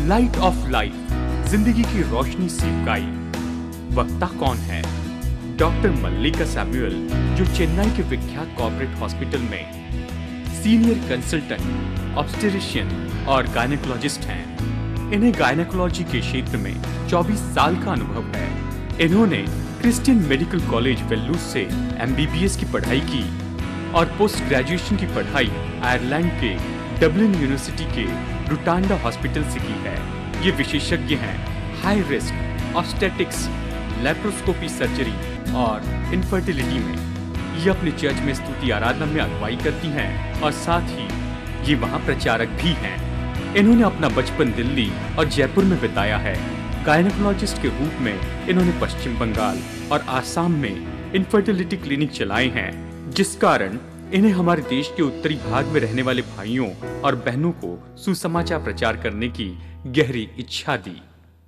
Light of life, जिंदगी की रोशनी सिखाई। वक्ता कौन है? डॉक्टर मल्लिका सैमुअल, जो चेन्नई के विख्यात कॉर्पोरेट हॉस्पिटल में सीनियर कंसल्टेंट, ऑब्स्टेट्रिशियन और गायनेकोलॉजिस्ट हैं। इन्हें गायनेकोलॉजी के क्षेत्र में 24 साल का अनुभव है। इन्होंने क्रिश्चियन मेडिकल कॉलेज वेल्लूर से MBBS की पढ़ाई की और पोस्ट ग्रेजुएशन की पढ़ाई आयरलैंड के डबलिन यूनिवर्सिटी के रुटांडा हॉस्पिटल से की है। ये विशेषज्ञ हैं high risk obstetrics, laparoscopy surgery और इनफर्टिलिटी में। ये अपने चर्च में स्तुति आराधना में अगुवाई करती हैं और साथ ही ये वहाँ प्रचारक भी हैं। इन्होंने अपना बचपन दिल्ली और जयपुर में बिताया है। गायनेकोलॉजिस्ट के रूप में इन्होंने पश्चिम बंगाल और आसाम में इनफर्टिलिटी क्लिनिक चलाए हैं, जिस कारण इन्हें हमारे देश के उत्तरी भाग में रहने वाले भाइयों और बहनों को सुसमाचार प्रचार करने की गहरी इच्छा दी।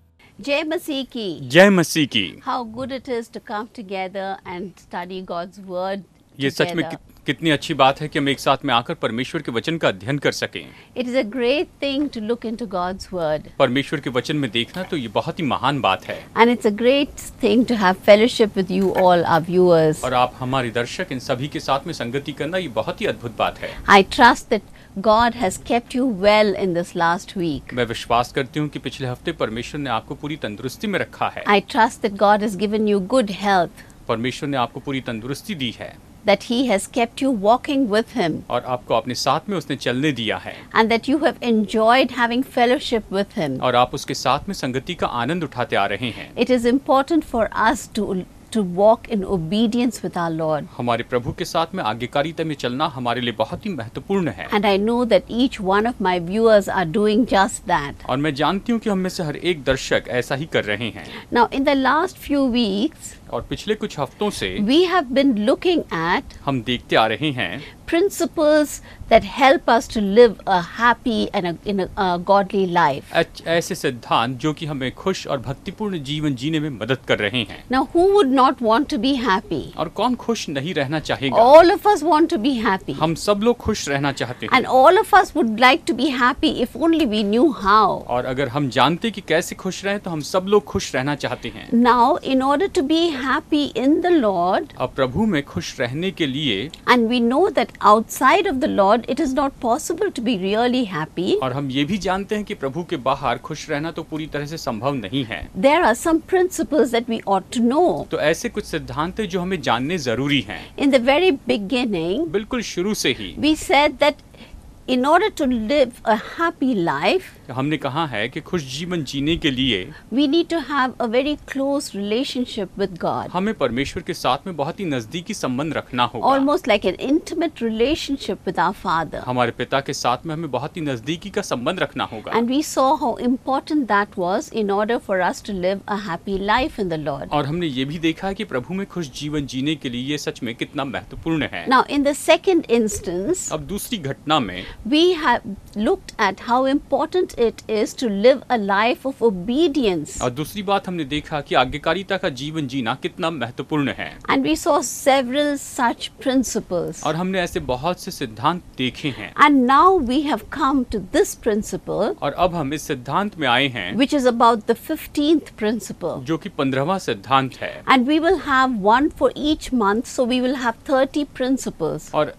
जय मसीह की। जय मसीह की। How good it is to come together and study God's word. ये सच में कितनी अच्छी बात है कि हम एक साथ में आकर परमेश्वर के वचन का अध्ययन कर सकें। It is a great thing to look into God's word. परमेश्वर के वचन में देखना तो ये बहुत ही महान बात है। And it's a great thing to have fellowship with you all, our viewers. और आप हमारे दर्शक इन सभी के साथ में संगति करना ये बहुत ही अद्भुत बात है। I trust that God has kept you well in this last week. मैं विश्वास करती हूँ कि पिछले हफ्ते परमेश्वर ने आपको पूरी तंदुरुस्ती में रखा है। I trust that God has given you good health. परमेश्वर ने आपको पूरी तंदुरुस्ती दी है। That He has kept you walking with Him. और आपको अपने साथ में उसने चलने दिया है। And that you have enjoyed having fellowship with Him. और आप उसके साथ में संगति का आनंद उठाते आ रहे हैं। It is important for us to walk in obedience with our Lord. हमारे प्रभु के साथ में आज्ञाकारिता में चलना हमारे लिए बहुत ही महत्वपूर्ण है। And I know that each one of my viewers are doing just that. और मैं जानती हूँ कि हम में से हर एक दर्शक ऐसा ही कर रहे हैं। Now in the last few weeks, और पिछले कुछ हफ्तों से we have been looking at हम देखते आ रहे हैं principles that help us to live a happy and in a godly life. ऐसे सिद्धांत जो कि हमें खुश और भक्तिपूर्ण जीवन जीने में मदद कर रहे हैं। Now who would not want to be happy? और कौन खुश नहीं रहना चाहेगा? All of us want to be happy. हम सब लोग खुश रहना चाहते हैं। And all of us would like to be happy if only we knew how. और अगर हम जानते कि कैसे खुश रहें तो हम सब लोग खुश रहना चाहते हैं। Now in order to be happy in the Lord, अब प्रभु में खुश रहने के लिए, and we know that outside of the Lord it is not possible to be really happy. और हम ये भी जानते हैं कि प्रभु के बाहर खुश रहना तो पूरी तरह से संभव नहीं है। There are some principles that we ought to know. तो ऐसे कुछ सिद्धांत हैं जो हमें जानने जरूरी हैं। In the very beginning, बिल्कुल शुरू से ही we said that in order to live a happy life, हमने कहा है कि खुश जीवन जीने के लिए we need to have a very close relationship with God. हमें परमेश्वर के साथ में बहुत ही नजदीकी संबंध रखना होगा। Almost like an intimate relationship with our Father. हमारे पिता के साथ में हमें बहुत ही नजदीकी का संबंध रखना होगा। And we saw how important that was in order for us to live a happy life in the Lord. और हमने ये भी देखा है कि प्रभु में खुश जीवन जीने के लिए ये सच में कितना महत्वपूर्ण है। Now in the second instance, अब दूसरी घटना में we have looked at how important it is to live a life of obedience. और दूसरी बात हमने देखा कि आज्ञाकारिता का जीवन जीना कितना महत्वपूर्ण है। And we saw several such principles. और हमने ऐसे बहुत से सिद्धांत देखे हैं। And now we have come to this principle, और अब हम इस सिद्धांत में आए हैं which is about the 15th principle. जो कि 15वां सिद्धांत है। And we will have one for each month, so we will have 30 principles. और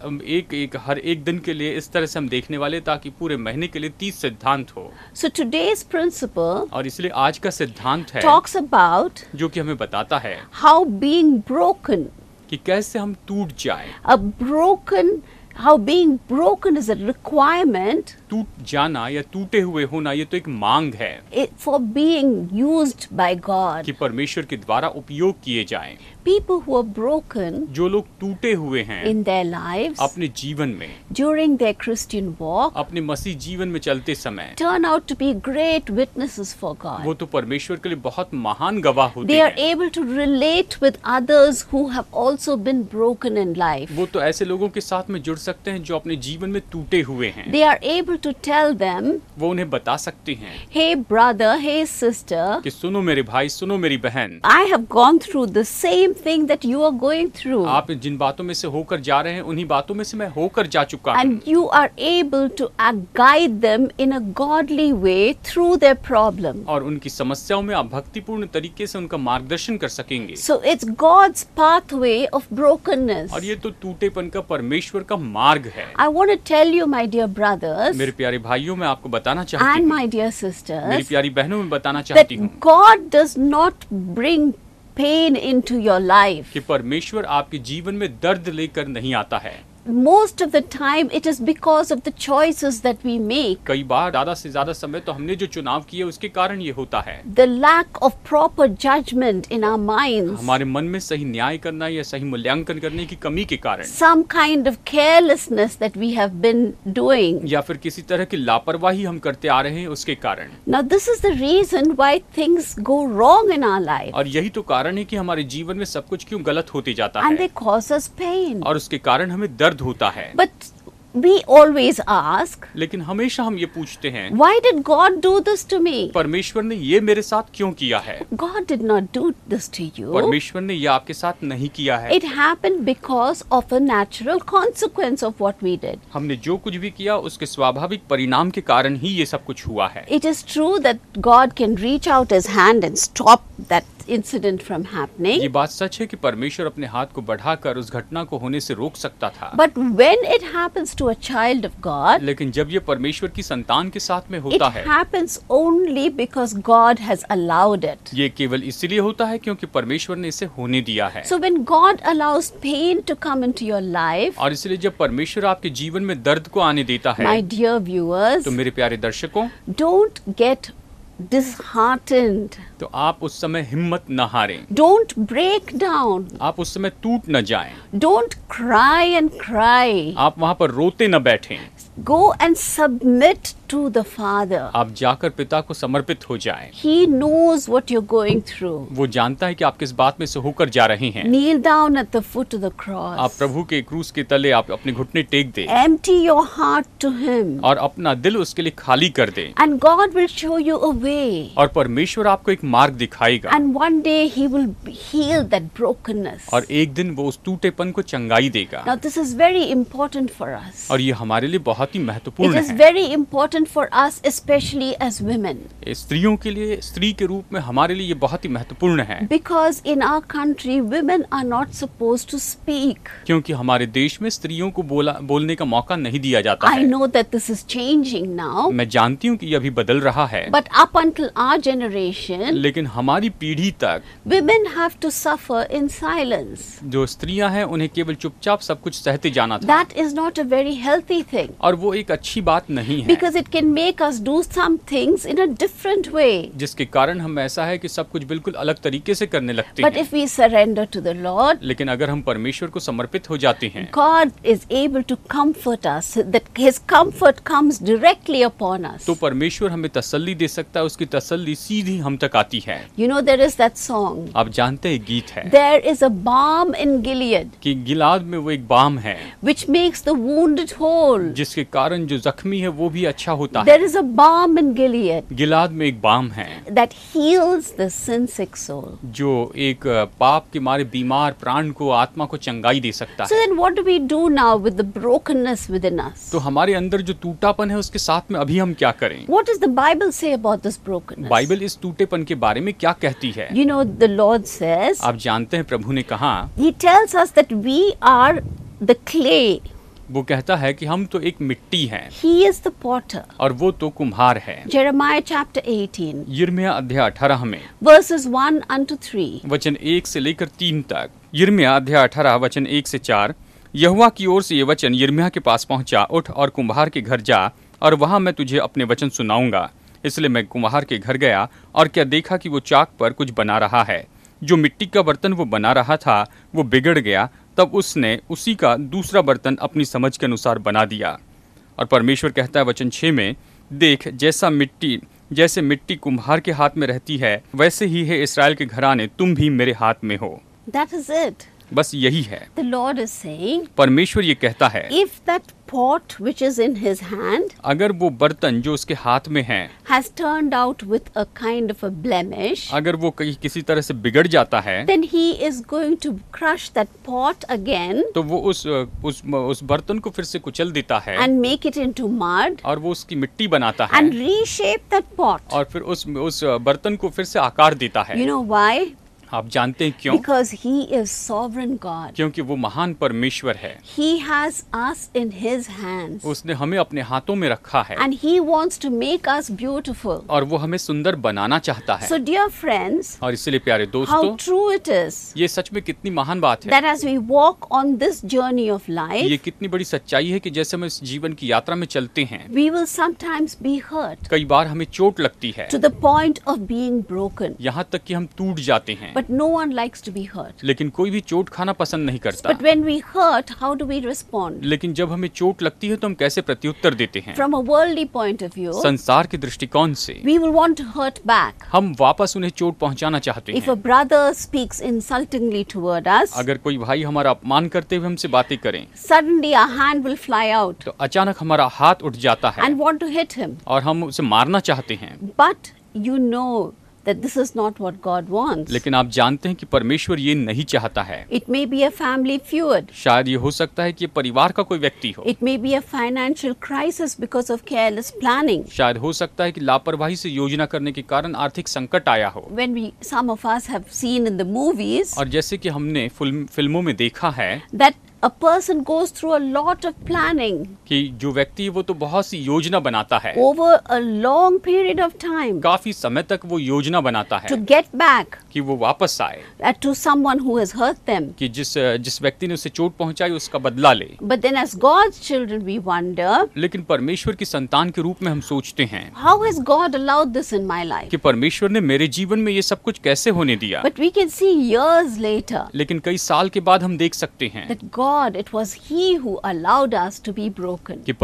हर एक दिन के लिए इस तरह से हम देखने वाले ताकि पूरे महीने के लिए 30 सिद्धांत हो। So today's principle और इसलिए आज का सिद्धांत है talks about जो कि हमें बताता है how being broken, कि कैसे हम टूट जाएं। how being broken is a requirement टूट जाना या टूटे हुए होना ये तो एक मांग है for being used by God. कि परमेश्वर के द्वारा उपयोग किए जाएं। People who are broken जो लोग टूटे हुए हैं in their lives अपने जीवन में, during their Christian walk, अपने मसीह जीवन में चलते समय turn out to be great witnesses for God. वो तो परमेश्वर के लिए बहुत महान गवाह होते They are हैं। able to relate with others who have also been broken in life. वो तो ऐसे लोगों के साथ में जुड़ सकते हैं जो अपने जीवन में टूटे हुए हैं। They are able to tell them, वो उन्हें बता सकते हैं hey brother, hey sister, कि सुनो मेरे भाई, सुनो मेरी बहन, I have gone through the same thing that you are going through. आप जिन बातों में से होकर जा रहे हैं उन्हीं बातों में से मैं होकर जा चुका हूँ। And you are able to guide them in a godly way through their problem. और उनकी समस्याओं में आप भक्तिपूर्ण तरीके से उनका मार्गदर्शन कर सकेंगे। So it's God's pathway of brokenness. और ये तो टूटेपन का परमेश्वर का मार्ग है। I want to tell you, my dear brothers मेरे प्यारे भाइयों, मैं आपको बताना चाहती and हूँ, my dear मेरी sisters, प्यारी बहनों में बताना that चाहती हूँ God does not bring pain into your life. कि परमेश्वर आपके जीवन में दर्द लेकर नहीं आता है। Most of the time it is because of the choices that we make. कई बार ज्यादा से ज्यादा समय तो हमने जो चुनाव किए उसके कारण ये होता है। The lack of proper judgment in our minds. हमारे मन में सही न्याय करना या सही मूल्यांकन करने की कमी के कारण, Some kind of carelessness that we have been doing. या फिर किसी तरह की लापरवाही हम करते आ रहे हैं उसके कारण। Now this is the reason why things go wrong in our life. और यही तो कारण है कि हमारे जीवन में सब कुछ क्यों गलत होते जाता And है they cause us pain. और उसके कारण हमें दर्द होता है। But we always ask, लेकिन हमेशा हम ये पूछते हैं, why did God do this to me? परमेश्वर ने ये मेरे साथ क्यों किया है? God did not do this to you. परमेश्वर ने ये आपके साथ नहीं किया है। It happened because of a natural consequence of what we did. हमने जो कुछ भी किया उसके स्वाभाविक परिणाम के कारण ही ये सब कुछ हुआ है। It is true that God can reach out his hand and stop that incident from happening. ये बात सच है कि परमेश्वर अपने हाथ को बढ़ाकर उस घटना को होने से रोक सकता था। But when it happens to a child of God, लेकिन जब ये परमेश्वर की संतान के साथ में it होता है, happens only because God has allowed it. ये केवल इसलिए होता है क्योंकि परमेश्वर ने इसे होने दिया है। So when God allows pain to come into your life, और इसलिए जब परमेश्वर आपके जीवन में दर्द को आने देता है, my dear viewers, तो मेरे प्यारे दर्शकों, don't get disheartened. तो आप उस समय हिम्मत न हारें, Don't break down. आप उस समय टूट न जाएं, Don't cry and cry. आप वहाँ पर रोते न बैठें, Go and submit to the Father. आप जाकर पिता को समर्पित हो जाएं। He knows what you're going through. वो जानता है कि आप किस बात में से होकर जा रहे हैं। Kneel down at the foot of the आप cross. प्रभु के क्रूस के तले आप अपने घुटने टेक दे Empty your heart to Him. और अपना दिल उसके लिए खाली कर दे, And God will show you a way. और परमेश्वर आपको एक मार्ग दिखाएगा, And one day He will heal that brokenness. और एक दिन वो उस टूटेपन को चंगाई देगा। Now this is very important for us. और ये हमारे लिए बहुत ही It महत्वपूर्ण is है। very important for us, especially as women. स्त्रियों के लिए, स्त्री के रूप में हमारे लिए ये बहुत ही महत्वपूर्ण है, Because in our country, women are not supposed to speak. क्योंकि हमारे देश में स्त्रियों को बोलने का मौका नहीं दिया जाता I है। know that this is changing now. मैं जानती हूँ कि ये अभी बदल रहा है, But up until our generation, लेकिन हमारी पीढ़ी तक women have to suffer in silence. जो स्त्रियां हैं उन्हें केवल चुपचाप सब कुछ सहते जाना था, That is not a very healthy thing. और वो एक अच्छी बात नहीं है, Because it can make us do some things in a different way. जिसके कारण हम ऐसा है कि सब कुछ बिल्कुल अलग तरीके से करने लगते But हैं। if we surrender to the Lord, लेकिन अगर हम परमेश्वर को समर्पित हो जाते हैं, God is able to comfort us, that His comfort comes directly upon us. तो परमेश्वर हमें तसल्ली दे सकता है, उसकी तसल्ली सीधी हम तक आती है। You know, there is that song, आप जानते हैं गीत है there is a balm in Gilead, कि गिलाद में वो एक बाम है which makes the wounded whole. जिसके कारण जो जख्मी है वो भी अच्छा होता है। There is a balm in Gilead गिलाद में एक बाम है that heals the sin-sick soul. जो एक पाप के मारे बीमार प्राण को, आत्मा को चंगाई दे सकता So है। then what do we do now with the brokenness within us? तो हमारे अंदर जो टूटापन है उसके साथ में अभी हम क्या करें? What does the Bible say about this brokenness? Bible इस टूटेपन के बारे में क्या कहती है? You know, the Lord says, आप जानते हैं प्रभु ने कहा, He tells us that we are the clay. वो कहता है कि हम तो एक मिट्टी हैं He is the potter. और वो तो कुम्हार है। Jeremiah chapter 18, यिर्मयाह अध्याय 18 में verses 1 unto 3. वचन 1 से लेकर 3 तक। यिर्मयाह अध्याय 18 वचन 1 से 4। यहोवा की ओर से ये वचन यिर्मयाह के पास पहुंचा, उठ और कुम्हार के घर जा और वहां मैं तुझे अपने वचन सुनाऊंगा। इसलिए मैं कुम्हार के घर गया और क्या देखा कि वो चाक पर कुछ बना रहा है। जो मिट्टी का बर्तन वो बना रहा था वो बिगड़ गया, तब उसने उसी का दूसरा बर्तन अपनी समझ के अनुसार बना दिया। और परमेश्वर कहता है वचन 6 में, देख जैसे मिट्टी कुम्हार के हाथ में रहती है, वैसे ही है इस्राएल के घराने, तुम भी मेरे हाथ में हो। That is it. बस यही है। The Lord is saying, परमेश्वर ये कहता है, if that pot which is in his hand अगर वो बर्तन जो उसके हाथ में है has turned out with a kind of a blemish, अगर वो किसी तरह से बिगड़ जाता है, then he is going to crush that pot again तो वो उस बर्तन को फिर से कुचल देता है and make it into mud और वो उसकी मिट्टी बनाता है and reshape that pot. और फिर उस बर्तन को फिर से आकार देता है। You know why? आप जानते हैं क्यों? Because he is sovereign God. क्योंकि वो महान परमेश्वर है। He has us in his hands. उसने हमें अपने हाथों में रखा है And he wants to make us beautiful. और वो हमें सुंदर बनाना चाहता है। So dear friends, और इसलिए प्यारे how दोस्तों, true it is ये सच में कितनी महान बात है, that as we walk on this journey of ये life, कितनी बड़ी सच्चाई है कि जैसे हम इस जीवन की यात्रा में चलते हैं, we will sometimes be hurt कई बार हमें चोट लगती है, to the point of being broken. यहाँ तक कि हम टूट जाते हैं। But no one likes to be hurt. लेकिन कोई भी चोट खाना पसंद नहीं करता। But when we hurt, how do we respond? लेकिन जब हमें चोट लगती है तो हम कैसे प्रत्युत्तर देते हैं? From a worldly point of view, संसार के दृष्टिकोण से we will want to hurt back. हम वापस उन्हें चोट पहुंचाना चाहते If a हैं। brother speaks insultingly toward us, अगर कोई भाई हमारा अपमान करते हुए हमसे बातें करें suddenly our hand will fly out तो अचानक हमारा हाथ उठ जाता है and want to hit him. और हम उसे मारना चाहते हैं। But you know that this is not what God wants. लेकिन आप जानते हैं कि परमेश्वर ये नहीं चाहता है। It may be a family feud. शायद ये हो सकता है कि ये परिवार का कोई व्यक्ति हो, It may be a financial crisis because of careless planning. शायद हो सकता है कि लापरवाही से योजना करने के कारण आर्थिक संकट आया हो। Some of us have seen in the movies और जैसे कि हमने फिल्मों में देखा है that a person goes through a lot of planning कि जो व्यक्ति है वो तो बहुत सी योजना बनाता है, over a long period of time काफी समय तक वो योजना बनाता to है get back कि वो वापस आए, to someone who has hurt them. कि जिस व्यक्ति ने उसे चोट पहुंचाई उसका बदला ले। But then as God's children we wonder, लेकिन परमेश्वर की संतान के रूप में हम सोचते हैं how has God allowed this in my life? कि परमेश्वर ने मेरे जीवन में ये सब कुछ कैसे होने दिया। But we can see years later लेकिन कई साल के बाद हम देख सकते हैं that it was He who allowed us to be broken. कि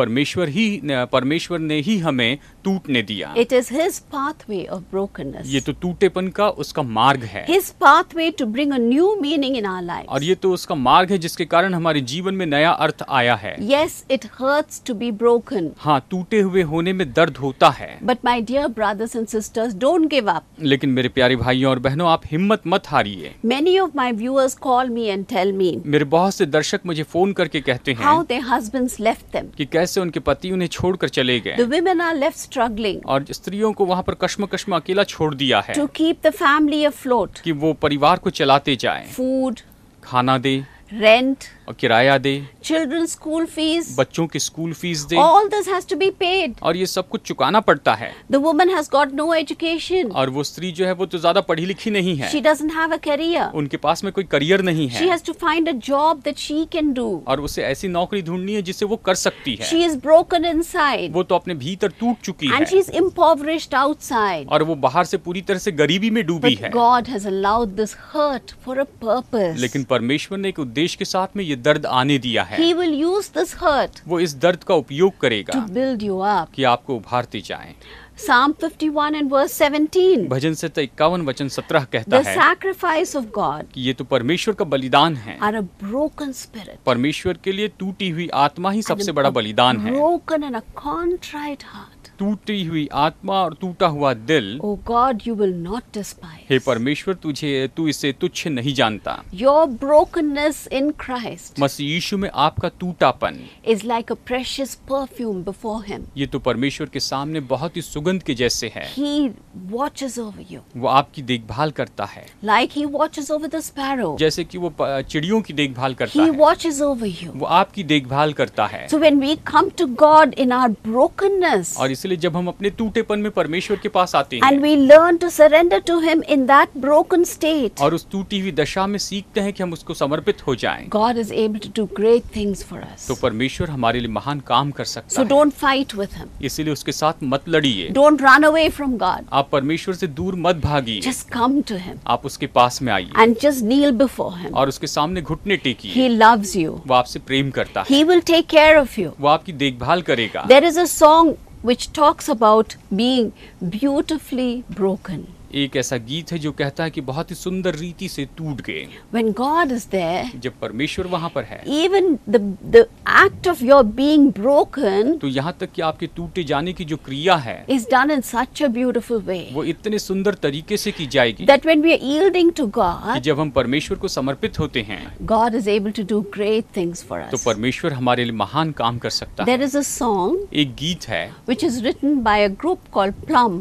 परमेश्वर ने ही हमें टूटने दिया। It is His pathway of brokenness. ये तो टूटेपन का उसका मार्ग है His pathway to bring a new meaning in our lives. और ये तो उसका मार्ग है जिसके कारण हमारे जीवन में नया अर्थ आया है। Yes, it hurts to be broken. हाँ, टूटे हुए होने में दर्द होता है। But my dear brothers and sisters, don't give up. लेकिन मेरे प्यारे भाइयों और बहनों, आप हिम्मत मत हारिए। Many of my viewers call me and tell me मेरे बहुत से दर्शक मुझे फोन करके कहते हैं how their husbands left them. कि कैसे उनके पति उन्हें छोड़कर चले गए The women are left struggling और स्त्रियों को वहाँ पर कश्म अकेला छोड़ दिया है to keep the family afloat. कि वो परिवार को चलाते जाएं, Food, खाना दे rent, और किराया दे, children's school fees, बच्चों की स्कूल फीस दे, all this has to be paid. और ये सब कुछ चुकाना पड़ता है। The woman has got no education. और वो स्त्री जो है वो तो ज्यादा पढ़ी लिखी नहीं है, She doesn't have a career. उनके पास में कोई करियर नहीं She है has to find a job that she can do. और उसे ऐसी नौकरी ढूंढनी है जिसे वो कर सकती है। She is broken inside वो तो अपने भीतर टूट चुकी and है she's impoverished outside. और वो बाहर से पूरी तरह से गरीबी में डूबी But है। God has allowed this hurt for a purpose. लेकिन परमेश्वर ने एक उद्देश्य के साथ में ये दर्द आने दिया है। He will use this hurt वो इस दर्द का उपयोग करेगा to build you up. कि आपको उभारते जाएं। Psalm 51 and verse 17. भजन संहिता 51 वचन 17 कहता The है sacrifice of God कि ये तो परमेश्वर का बलिदान है। are a broken spirit. परमेश्वर के लिए टूटी हुई आत्मा ही सबसे and बड़ा a बलिदान है। broken and a contrite heart. टूटी हुई आत्मा और टूटा हुआ दिल, Oh God, you will not despise. हे परमेश्वर तू इसे तुच्छ नहीं जानता। Your brokenness in Christ मसीह यीशु में आपका टूटापन is like a precious perfume before Him. ये तो परमेश्वर के सामने बहुत ही सुगंध के जैसे है। He watches over you वो आपकी देखभाल करता है like He watches over the sparrow. जैसे कि वो चिड़ियों की देखभाल करता He है, watches over you. वो आपकी देखभाल करता है। So when we come to God in our brokenness और इसलिए जब हम अपने टूटेपन में परमेश्वर के पास आते हैं and we learn to surrender to Him in that broken state, और उस टूटी हुई दशा में सीखते हैं कि हम उसको समर्पित हो जाएं, God is able to do great things for us. तो परमेश्वर हमारे लिए महान काम कर सकता So है। don't fight with Him. इसीलिए उसके साथ मत लड़िए, Don't run away from God. आप परमेश्वर से दूर मत भागिए, Just come to Him आप उसके पास में आइए and just kneel before Him. और उसके सामने घुटने टेकिए। He loves you. वो आपसे प्रेम करता है, He will take care of you. वो आपकी देखभाल करेगा। There is a song which talks about being beautifully broken. एक ऐसा गीत है जो कहता है कि बहुत ही सुंदर रीति से टूट गए। When God is there, जब परमेश्वर वहाँ पर है, even the act of your being broken तो यहाँ तक कि आपके टूटे जाने की जो क्रिया है is done in such a beautiful way वो इतने सुंदर तरीके से की जाएगी that when we are yielding to कि God, जब हम परमेश्वर को समर्पित होते हैं God is able to do great things for तो us. परमेश्वर हमारे लिए महान काम कर सकता है। There is a song एक गीत है which is written by a group called Plum,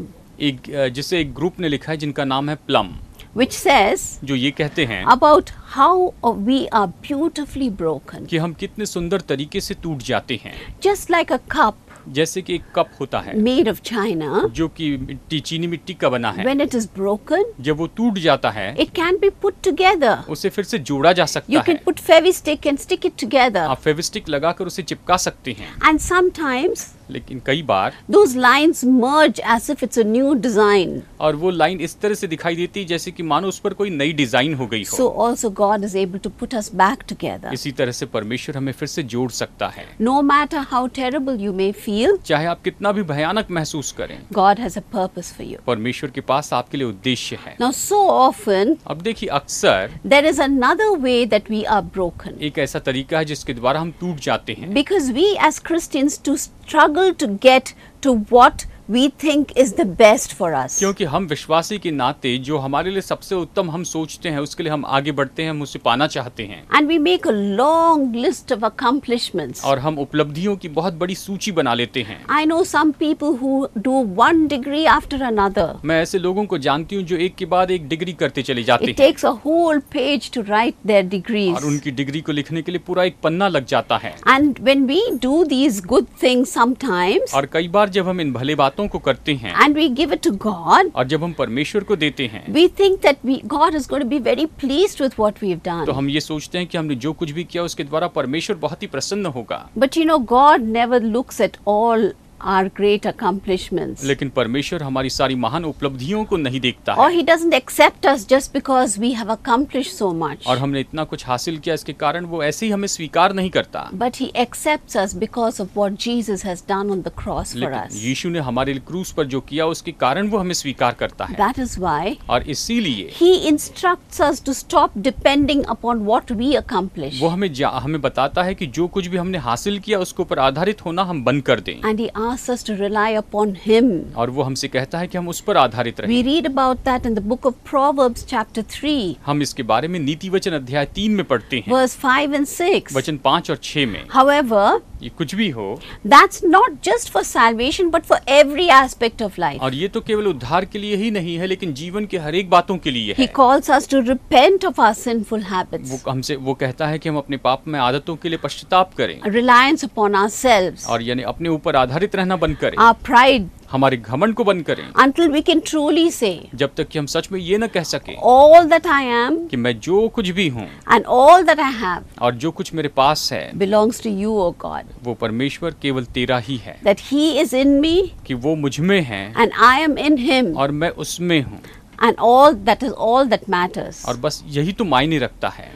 जिसे एक ग्रुप ने लिखा है जिनका नाम है प्लम, which says जो ये कहते हैं about how we are beautifully broken. कि हम कितने सुंदर तरीके से टूट जाते हैं। Just like a cup जैसे कि एक कप होता है made of china, जो कि चीनी मिट्टी का बना है, when it is broken, जब वो टूट जाता है it can be put together. उसे फिर से जोड़ा जा सकता You है। can put fevistick and stick it together. आप फेविस्टिक लगाकर उसे चिपका सकते हैं, And sometimes लेकिन कई बार those lines merge as if it's a new design. और वो लाइन इस तरह से दिखाई देती है जैसे कि मानो उस पर कोई नई डिजाइन हो गई हो। So also God is able to put us back together. इसी तरह से परमेश्वर हमें फिर से जोड़ सकता है। No matter how terrible you may feel, चाहे आप कितना भी भयानक महसूस करें, God has a purpose for you. परमेश्वर के पास आपके लिए उद्देश्य है। Now so often अब देखिए अक्सर there is another way that we are broken. एक ऐसा तरीका है जिसके द्वारा हम टूट जाते हैं, Because we as Christians to struggle to get to what we think is the best for us. क्योंकि हम विश्वासी के नाते जो हमारे लिए सबसे उत्तम हम सोचते हैं उसके लिए हम आगे बढ़ते हैं, हम उसे पाना चाहते हैं And we make a long list of accomplishments. और हम उपलब्धियों की बहुत बड़ी सूची बना लेते हैं। I know some people who do one degree after another. मैं ऐसे लोगों को जानती हूँ जो एक के बाद एक डिग्री करते चले जाते It हैं takes a whole page to write their degrees. और उनकी डिग्री को लिखने के लिए पूरा एक पन्ना लग जाता है। And when we do these good things sometimes, और कई बार जब हम इन भले बातों को करते हैं and we give it to God, और जब हम परमेश्वर को देते हैं we think that God is going to be very pleased with what we've तो done. हम ये सोचते हैं कि हमने जो कुछ भी किया उसके द्वारा परमेश्वर बहुत ही प्रसन्न होगा। But you know, God never looks at all our great accomplishments. लेकिन परमेश्वर हमारी सारी महान उपलब्धियों को नहीं देखता Or है He doesn't accept us just because we have accomplished so much. और हमने इतना कुछ हासिल किया इसके कारण वो ऐसे ही हमें स्वीकार नहीं करता, But He accepts us because of what Jesus has done on the cross for लेकिन us. यीशु ने हमारे लिए क्रूस पर जो किया उसके कारण वो हमें स्वीकार करता है। That is why और इसीलिए He instructs us to stop depending upon what we accomplish. वो हमें बताता है कि जो कुछ भी हमने हासिल किया उसके ऊपर आधारित होना हम बंद कर दें And He asks us to rely upon Him. और वो हमसे कहता है कि हम उस पर आधारित We रहें। read about that in the book of Proverbs chapter 3, हम इसके बारे में नीति वचन अध्याय 3 में पढ़ते हैं, verse 5 and 6. वचन 5 और 6 में। However, ये कुछ भी हो that's not just for salvation but for every aspect of life. और ये तो केवल उद्धार के लिए ही नहीं है लेकिन जीवन के हर एक बातों के लिए He है। calls us to repent of our sinful habits, वो कहता है कि हम अपने पाप में आदतों के लिए पश्चाताप करें a reliance upon ourselves, और यानी अपने ऊपर आधारित रहना बंद करें, our pride, हमारे घमंड को बंद करें, until we can truly say, जब तक कि हम सच में ये न कह सके all that I am कि मैं जो कुछ भी हूँ and all that I have और जो कुछ मेरे पास है belongs to you, O God. वो परमेश्वर केवल तेरा ही है, That He is in me कि वो मुझ में है and I am in Him, और मैं उसमें हूँ and all that matters. और बस यही तो मायने रखता है।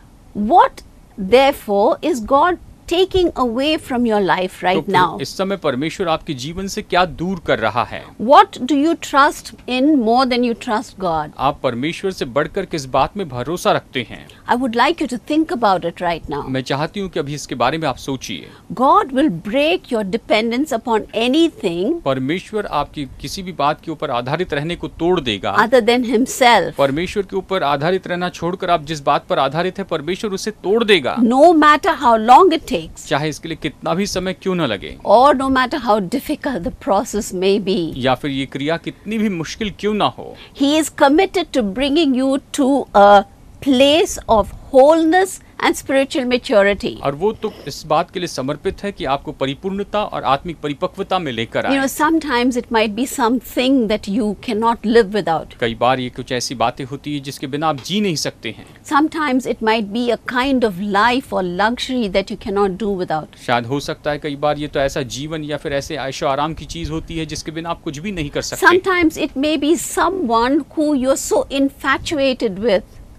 What therefore is God taking away from your life तो right फिर now? इस समय परमेश्वर आपके जीवन से क्या दूर कर रहा है? What do you trust in more than you trust God? आप परमेश्वर से बढ़कर किस बात में भरोसा रखते हैं? I would like you to think about it right now. मैं चाहती हूँ कि अभी इसके बारे में आप सोचिए। God will break your dependence upon anything परमेश्वर आपकी किसी भी बात के ऊपर आधारित रहने को तोड़ देगा। other than Himself. परमेश्वर के ऊपर आधारित रहना छोड़कर आप जिस बात पर आधारित है परमेश्वर उसे तोड़ देगा, No matter how long it takes, चाहे इसके लिए कितना भी समय क्यों न लगे or no matter how difficult the process may be. या फिर ये क्रिया कितनी भी मुश्किल क्यों ना हो, He is committed to bringing you to a place of wholeness and spiritual maturity. और वो तो इस बात के लिए समर्पित है कि आपको परिपूर्णता और आत्मिक परिपक्वता में लेकर You know, आए। sometimes it might be something that you cannot live without. कई बार ये कुछ ऐसी बातें होती है जिसके बिना आप जी नहीं सकते हैं। Sometimes it might be a kind of life or luxury that you cannot do without. शायद हो सकता है कई बार ये तो ऐसा जीवन या फिर ऐसे आयशो आराम की चीज होती है जिसके बिना आप कुछ भी नहीं कर सकते। Sometimes it may be someone who you're so infatuated with.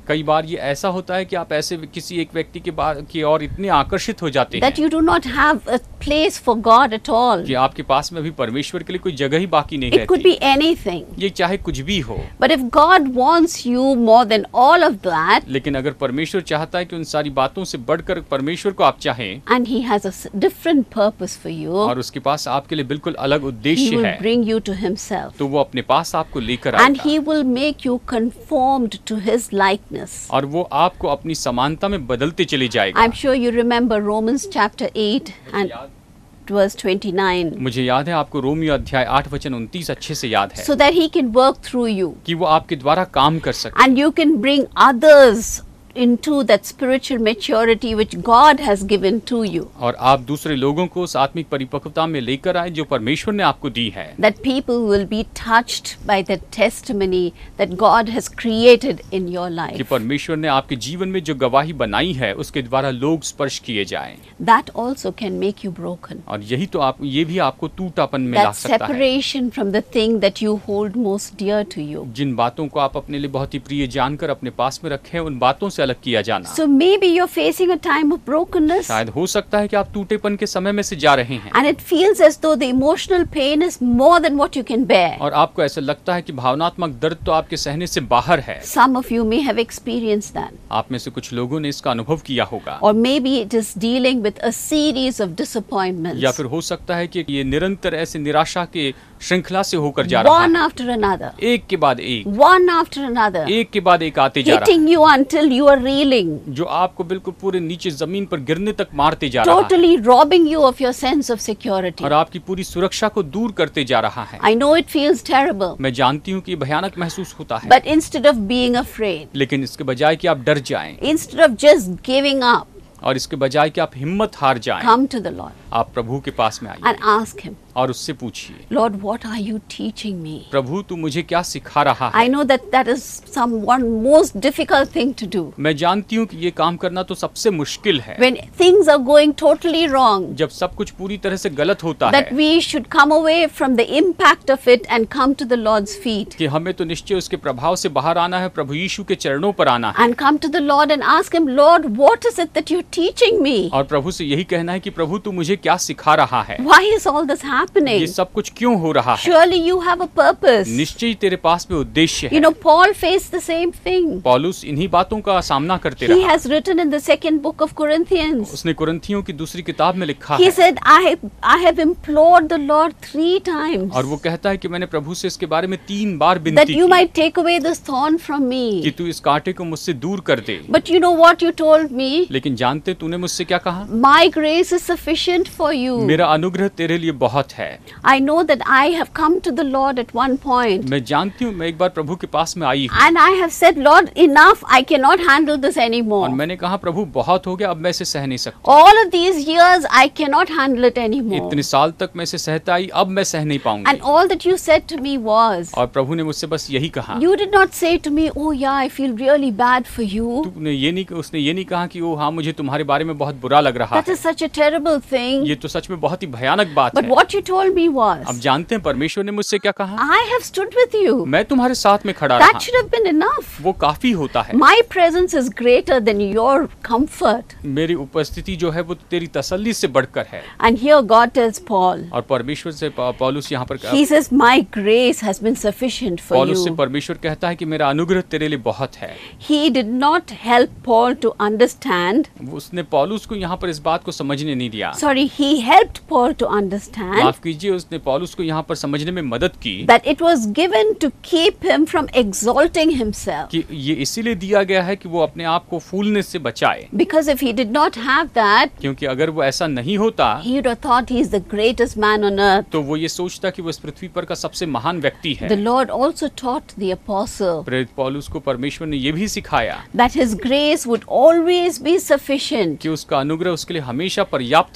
कई बार ये ऐसा होता है कि आप ऐसे किसी एक व्यक्ति की ओर इतने आकर्षित हो जाते that हैं you do not have a place for God at all. कि आपके पास में अभी परमेश्वर के लिए कोई जगह ही बाकी नहीं It could रहती। be anything. ये चाहे कुछ भी हो, But if God wants you more than all of that, लेकिन अगर परमेश्वर चाहता है कि उन सारी बातों से बढ़कर परमेश्वर को आप चाहें and He has a different purpose for you, और उसके पास आपके लिए बिल्कुल अलग He उद्देश्य will है, bring you to Himself. तो वो अपने पास आपको लेकर And आएगा He will make you conformed to His likeness. और वो आपको अपनी समानता में बदलते चले जाएगा। I'm sure you remember Romans chapter 8 and verse 29. मुझे याद है, आपको रोमियो अध्याय 8 वचन 29 अच्छे से याद है So that He can work through you. कि वो आपके द्वारा काम कर सके And you can bring others into that spiritual maturity which God has given to you. और आप दूसरे लोगों को उस आत्मिक परिपक्वता में लेकर आए जो परमेश्वर ने आपको दी है, That people will be touched by the testimony that God has created in your कि life. परमेश्वर ने आपके जीवन में जो गवाही बनाई है उसके द्वारा लोग स्पर्श किए जाएं। That also can make you broken. और यही तो आप, ये भी आपको टूटापन में ला That सकता है। separation from the thing that you hold most dear to you. जिन बातों को आप अपने लिए बहुत ही प्रिय जानकर अपने पास में रखे हैं, उन बातों से अलग किया जाना। So maybe you're facing a time of brokenness शायद हो सकता है कि आप टूटेपन के समय में से जा रहे हैं and it feels as though the emotional pain is more than what you can bear. और आपको ऐसा लगता है कि भावनात्मक दर्द तो आपके सहने से बाहर है। Some of you may have experienced that. आप में से कुछ लोगों ने इसका अनुभव किया होगा, Or maybe it is dealing with a series of disappointments. या फिर हो सकता है कि ये निरंतर ऐसे निराशा के श्रृंखला से होकर जा रहा One है, after another. एक के बाद एक, One after another. एक के बाद एक आते जा रहा Hitting you until you are reeling. है, जो आपको बिल्कुल पूरे नीचे जमीन पर गिरने तक मारते जा रहा है Totally robbing you of your sense of security. और आपकी पूरी सुरक्षा को दूर करते जा रहा है। I know it feels terrible. मैं जानती हूँ कि ये भयानक महसूस होता है, But instead of being afraid, लेकिन इसके बजाय कि आप डर जाएं instead of just giving up, और इसके बजाय कि आप हिम्मत हार जाएं, come to the Lord आप प्रभु के पास में आइए and ask Him, और उससे पूछिए, Lord, what are you teaching me? प्रभु तू मुझे क्या सिखा रहा है। I know that that is one most difficult thing to do. मैं जानती हूँ कि ये काम करना तो सबसे मुश्किल है, When things are going totally wrong, जब सब कुछ पूरी तरह से गलत होता that है, we should come away from the impact of it and come to the Lord's feet कि हमें तो निश्चय उसके प्रभाव से बाहर आना है, प्रभु यीशु के चरणों पर आना है and come to the Lord and ask Him, Lord, what is it that you're teaching me? और प्रभु से यही कहना है कि प्रभु तू मुझे क्या सिखा रहा है, Why is all this happening? ये सब कुछ क्यों हो रहा है। Surely you have a purpose. निश्चय ही तेरे पास में उद्देश्य You है। know, Paul faced the same thing. पौलुस इन्हीं बातों का सामना करते He रहा। has written in the second book of Corinthians. उसने कुरिन्थियों की दूसरी किताब में लिखा He है said, I have implored the Lord 3 times और वो कहता है कि मैंने प्रभु से इसके बारे में 3 बार that विनती you की might take away this thorn from कि me. तू इस कांटे को मुझसे दूर कर दे। But you know what you told me? लेकिन जानते तूने मुझसे क्या कहा, My grace is sufficient for you. मेरा अनुग्रह तेरे लिए बहुत है। I know that I have come to the Lord at one point मैं जानती हूँ, मैं एक बार प्रभु के पास में आई हूँ and I have said, Lord, enough, I cannot handle this और anymore. मैंने कहा प्रभु बहुत हो गया, अब मैं इसे सह नहीं सकता। All of these years, I cannot handle it anymore. इतने साल तक मैं इसे सहता आई, अब मैं सह नहीं पाऊंगी। And all that you said to me was, और प्रभु ने मुझसे बस यही कहा, you did not say to me, oh yeah, I feel really bad for you. तूने ये नहीं, उसने ये नहीं कहा कि ओ हाँ मुझे तुम्हारे बारे में बहुत बुरा लग रहा That है। is such a terrible thing. ये तो सच में बहुत ही भयानक बात But है। what you told me अब was, जानते हैं परमेश्वर ने मुझसे क्या कहा, I have stood with you. मैं तुम्हारे साथ में खड़ा That रहा, should have been enough. वो काफी होता है। My presence is greater than your comfort. मेरी उपस्थिति जो है वो तेरी तसल्ली से बढ़कर है। And here God tells Paul, और परमेश्वर से पौलुस यहाँ पर he says, my grace has been sufficient for पौलुस से you. परमेश्वर कहता है कि मेरा अनुग्रह तेरे लिए बहुत है। He did not help Paul to understand. उसने पौलुस को यहाँ पर इस बात को समझने नहीं दिया, Sorry, he helped Paul to understand माफ कीजिए, उसने पौलुस को यहाँ पर समझने में मदद की that it was given to keep him from exalting himself. कि ये इसीलिए दिया गया है कि वो अपने आप को फूलने से बचाए, Because if he did not have that, क्योंकि अगर वो ऐसा नहीं होता he would have thought he is the greatest man on earth. तो वो ये सोचता कि वो इस पृथ्वी पर का सबसे महान व्यक्ति है। The Lord also taught the apostle प्रेरित पौलुस को परमेश्वर ने ये भी सिखाया that his grace would always be sufficient. कि उसका अनुग्रह उसके लिए हमेशा पर्याप्त होगा।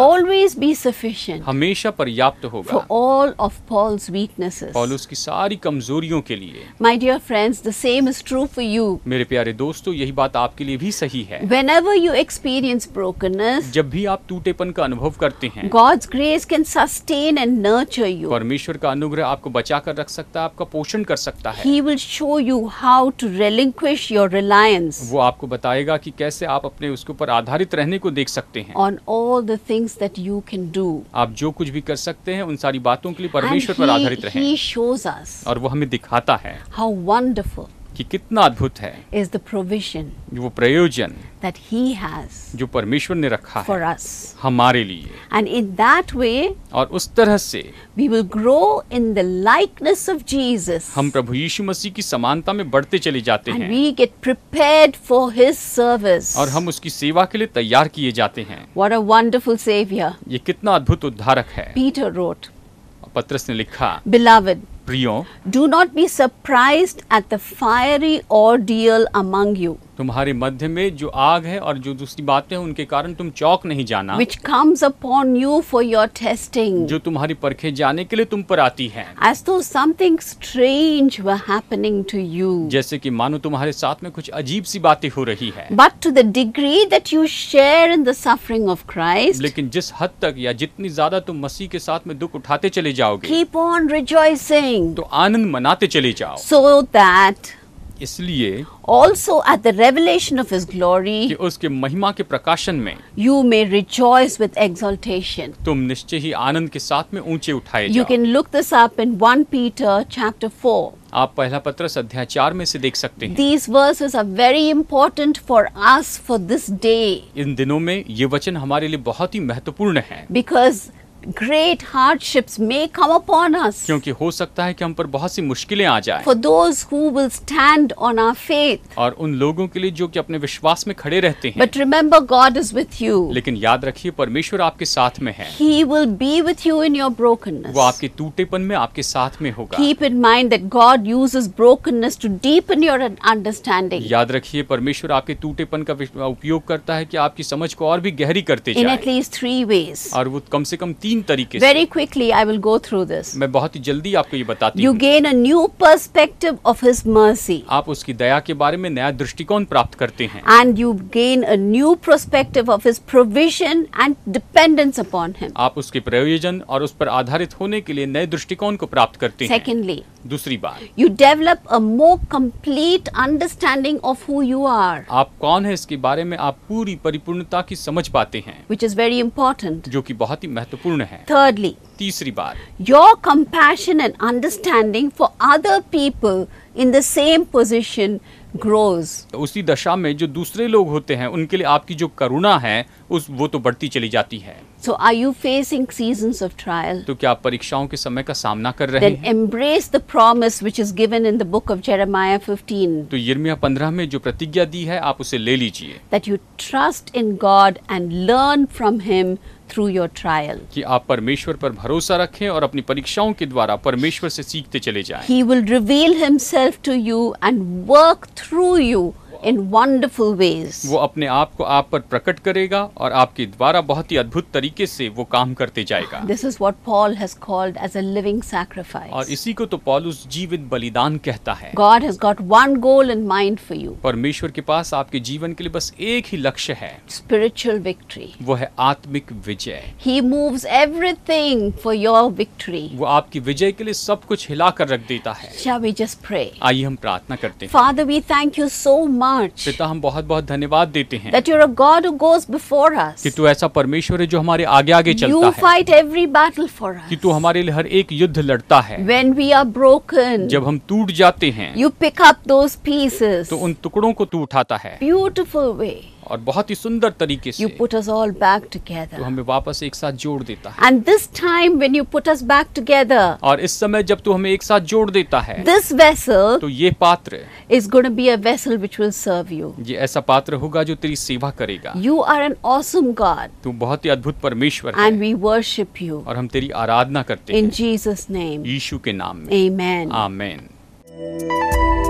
always be sufficient हमेशा पर्याप्त for होगा all of Paul's weaknesses. पौलुस की सारी कमजोरियों के लिए। My dear friends, the same is true for you. मेरे प्यारे दोस्तों, यही बात आपके लिए भी सही है। Whenever you experience brokenness, जब भी आप टूटेपन का अनुभव करते हैं, God's grace can sustain and nurture you. परमेश्वर का अनुग्रह आपको बचा कर रख सकता है, आपका पोषण कर सकता है। He will show you how to relinquish your reliance वो आपको बताएगा कि कैसे आप अपने उसके ऊपर आधारित रहने को देख सकते हैं। on all the things that you can do. आप जो कुछ भी कर सकते हैं उन सारी बातों के लिए And परमेश्वर पर आधारित he रहें। shows us और वो हमें दिखाता है how wonderful कि कितना अद्भुत है is the provision वो प्रयोजन that he has जो परमेश्वर ने रखा for है us. हमारे लिए। And in that way, और उस तरह से we will grow in the likeness of Jesus. हम प्रभु यीशु मसीह की समानता में बढ़ते चले जाते And हैं we get prepared for his service. और हम उसकी सेवा के लिए तैयार किए जाते हैं। What a wonderful Savior. ये कितना अद्भुत उद्धारक है। Peter wrote, पत्रस ने लिखा, Beloved, प्रियो, do not be surprised at the fiery ordeal among you, तुम्हारे मध्य में जो आग है और जो दूसरी बातें हैं उनके कारण तुम चौक नहीं जाना, which comes upon you for your testing, जो तुम्हारी परखे जाने के लिए तुम पर आती है, as though something strange were happening to you. जैसे कि मानो तुम्हारे साथ में कुछ अजीब सी बातें हो रही है। But to the degree that you share in the suffering of Christ, लेकिन जिस हद तक या जितनी ज्यादा तुम मसीह के साथ में दुख उठाते चले जाओगे, keep on rejoicing, तो आनंद मनाते चले जाओ, so that इसलिए also at the revelation of his कि glory उसके महिमा के प्रकाशन में you may rejoice with exaltation. तुम निश्चय ही आनंद के साथ में ऊंचे उठाए You जाओ। can look this up in 1 Peter chapter 4. आप पहला पत्रस अध्याय 4 में से देख सकते हैं। These verses are very important for us for this day, इन दिनों में ये वचन हमारे लिए बहुत ही महत्वपूर्ण है, because great hardships may come upon us. क्योंकि हो सकता है कि हम पर बहुत सी मुश्किलें आ जाएं। For those who will stand on our faith. और उन लोगों के लिए जो कि अपने विश्वास में खड़े रहते हैं। But remember, God is with you. लेकिन याद रखिए परमेश्वर आपके साथ में है। He will be with you in your brokenness. वो आपके टूटेपन में आपके साथ में होगा। Keep in mind that God uses brokenness to deepen your understanding. याद रखिए परमेश्वर आपके टूटेपन का उपयोग करता है कि आपकी समझ को और भी गहरी करते In जाए। at least 3 ways. और वो कम से कम 3 तरीके Very से। quickly, I will go through this. मैं बहुत ही जल्दी आपको ये बताती You हूँ। gain a new perspective of His mercy. आप उसकी दया के बारे में नया दृष्टिकोण प्राप्त करते हैं। And you gain a new perspective of His provision and dependence upon Him. आप उसके प्रयोजन और उस पर आधारित होने के लिए नए दृष्टिकोण को प्राप्त करते हैं। Secondly, दूसरी बात, you develop a more complete understanding of who you are, आप कौन है इसके बारे में आप पूरी परिपूर्णता की समझ पाते हैं, which is very important. जो कि बहुत ही महत्वपूर्ण है। Thirdly, तीसरी बात, your compassion and understanding for other people in the same position grows. उसी दशा में जो दूसरे लोग होते हैं उनके लिए आपकी जो करुणा है वो तो बढ़ती चली जाती है। So are you facing seasons of trial? तो क्या आप परीक्षाओं के समय का सामना कर रहे Then हैं? embrace the promise which is given in the book of Jeremiah 15, तो यिर्मयाह 15 में जो प्रतिज्ञा दी है आप उसे ले लीजिए that you trust in God and learn from Him through your trial. कि आप परमेश्वर पर भरोसा रखें और अपनी परीक्षाओं के द्वारा परमेश्वर से सीखते चले जाएं। He will reveal Himself to you and work through you in wonderful ways. वो अपने आप को आप पर प्रकट करेगा और आपके द्वारा बहुत ही अद्भुत तरीके से वो काम करते जाएगा। This is what Paul has called as a living और sacrifice. इसी को तो पौलुस जीवित बलिदान कहता है। God has got one goal in mind for you, परमेश्वर के पास आपके जीवन के लिए बस एक ही लक्ष्य है, spiritual victory. वो है आत्मिक विजय। He moves everything for your victory. वो आपकी विजय के लिए सब कुछ हिला कर रख देता है। Shall we just pray? आइए हम प्रार्थना करते हैं। Father, we thank you so much पिता, हम बहुत बहुत धन्यवाद देते हैं that you're a God who goes before us. कि तू ऐसा परमेश्वर है जो हमारे आगे आगे You चलता है, fight every battle for कि us. तू हमारे लिए हर एक युद्ध लड़ता है। When we are broken, जब हम टूट जाते हैं you pick up those pieces. तो उन टुकड़ों को तू उठाता है Beautiful way. और बहुत ही सुंदर तरीके से You put us all back तू together. हमें वापस एक साथ जोड़ देता है। And this time when you put us back together, और इस समय जब तू हमें एक साथ जोड़ देता है this vessel तो ये पात्र, is going to be a vessel which will serve you. ये ऐसा पात्र होगा जो तेरी सेवा करेगा। You are an awesome God तू बहुत ही अद्भुत परमेश्वर है and we worship you. और हम तेरी आराधना करते In हैं Jesus' name, यीशु के नाम में। amen. आमेन।